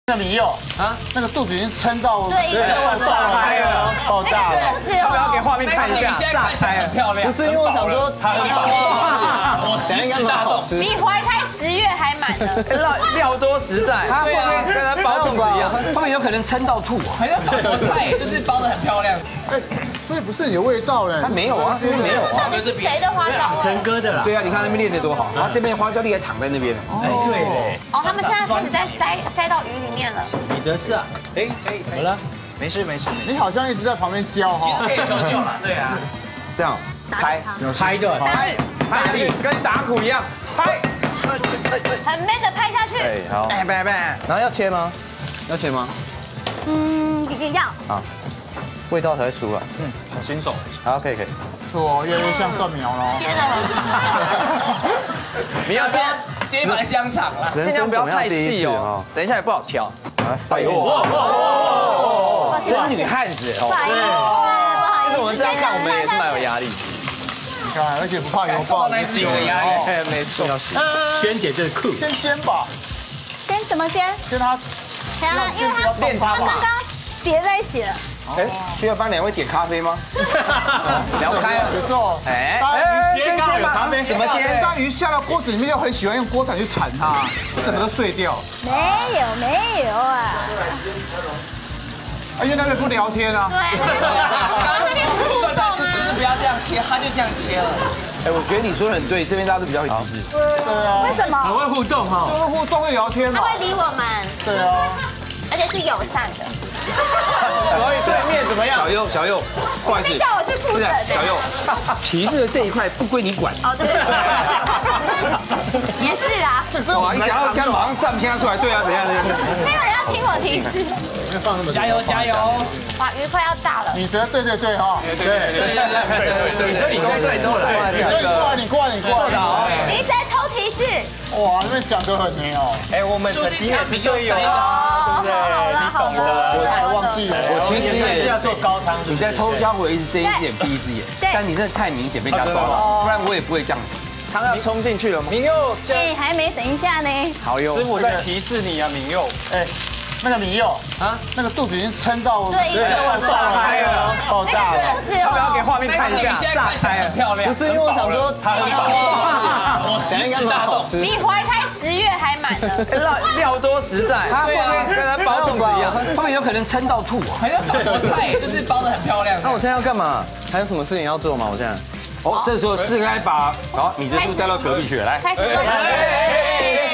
那米柚啊，那个肚子已经撑到对， 炸开了，爆炸了。 要不要给画面看一下？ 现在看起来很漂亮。 不是因为我想说， 我食指大动， 比怀胎10月还满呢。 料多实在，它会不会跟它包粽子一样？ 后面有可能撑到吐啊。 好像法国菜，就是包的很漂亮。 哎，所以不是你的味道嘞？ 它没有啊，这边没有啊。 上面是谁的花椒？ 陈哥的啦。 对啊，你看那边练得多好，然后这边花椒粒还躺在那边。 哎，对嘞。 哦，他们现在开始在塞到鱼里面了。 你的是啊。哎，好了，没事。 你好像一直在旁边教哈。 其实可以求救了，对啊。 这样拍的， 拍力跟打鼓一样，拍。 很 man 的拍下去。 哎，好。然后要切吗？要切吗？ 要。 好，味道才会出来。 新手。 好，可以。 错，越来越像蒜苗了。 切的很。 你要接一盘香肠啦， 尽量不要太细哦，等一下也不好挑。 哎呦，真女汉子哦。 其实我们这样看，我们也是蛮有压力。 你看，而且不怕油爆。 那是有的压力。 哎，没错。 萱姐这酷。 先煎吧， 先怎么煎？ 先它， 因为它练它刚刚叠在一起了。 哎，需要帮2位点咖啡吗？聊开了， 有时候， 哎， 先煎有咖啡怎么煎？ 当鱼下到锅子里面，又很喜欢用锅铲去铲它，整个都碎掉。 没有啊。 因为那边不聊天啊。 对。刚刚那边互算动就是不要这样切，他就这样切了。 哎，我觉得你说的很对，这边大家都比较会理智。 对啊。 为什么？ 很会互动哈。 会互动会聊天嘛。 他会理我们， 对啊。 而且是友善的。 所以对面怎么样？ 小右，不好意思， 叫我去复诊。 小右，骑士的这一块不归你管。 哦，对。也是啦。 哇，你想要干马上站现出来，对啊，怎样？ 没有人要听我提示。 加油！ 哇，鱼快要炸了。 你觉得对哈？ 对，你这理工队都来。 你过来。 你在偷提示。 哇，那边讲得很没有。 哎，我们曾经也是队友。 好了。 我忘记了。 我其实也是要做高汤。 你在偷家伙一直睁一只眼闭一只眼，但你真的太明显被人家抓了，不然我也不会这样子。 汤要冲进去了吗？明佑， 哎，还没，等一下呢。 好哟， 师傅在提示你啊，明佑。 哎，那个米柚啊，那个肚子已经撑到炸开了， 爆炸了。 要不要给画面看一下？ 现在看起来很漂亮。 不是因为我想说， 我食指大动， 比怀胎10月还满呢。 料多实在，它会不会跟它包粽子一样？ 后面有可能撑到吐啊。 好像法国菜，就是包的很漂亮。 那我现在要干嘛？还有什么事情要做吗？我现在。哦，这时候是该把你的书带到隔壁去，来。 开始。